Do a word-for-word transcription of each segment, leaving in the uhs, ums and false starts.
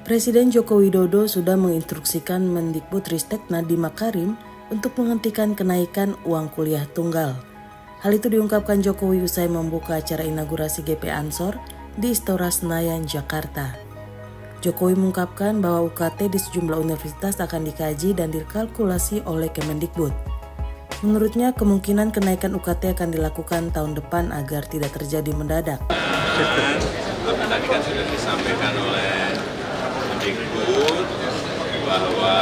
Presiden Joko Widodo sudah menginstruksikan Mendikbudristek Nadiem Makarim untuk menghentikan kenaikan uang kuliah tunggal. Hal itu diungkapkan Jokowi usai membuka acara inaugurasi G P Ansor di Istora Senayan, Jakarta. Jokowi mengungkapkan bahwa U K T di sejumlah universitas akan dikaji dan dikalkulasi oleh Kemendikbud. Menurutnya, kemungkinan kenaikan U K T akan dilakukan tahun depan agar tidak terjadi mendadak. Tapi tadi kan sudah disampaikan oleh Mendikbud bahwa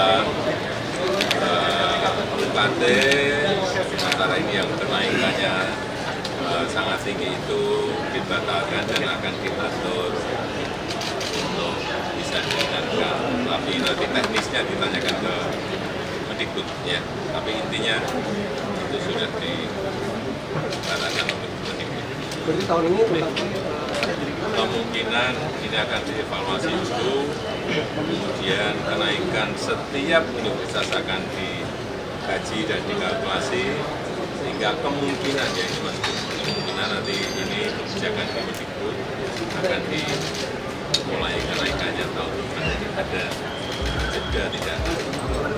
uh, U K T sementara ini yang kenaikannya uh, sangat tinggi itu dibatalkan dan akan diatur untuk bisa dinaikkan. Tapi nanti teknisnya ditanyakan ke Mendikbud ya. Tapi intinya itu sudah dikatakan oleh Mendikbud. Berarti tahun ini kemungkinan ini akan dievaluasi dulu, kemudian kenaikan setiap universitas akan dikaji dan dikalkulasi, sehingga kemungkinan ya ini masih kemungkinan nanti ini kebijakan Kemendikbud akan dimulai kenaikannya tahun depan. Ada jeda tidak?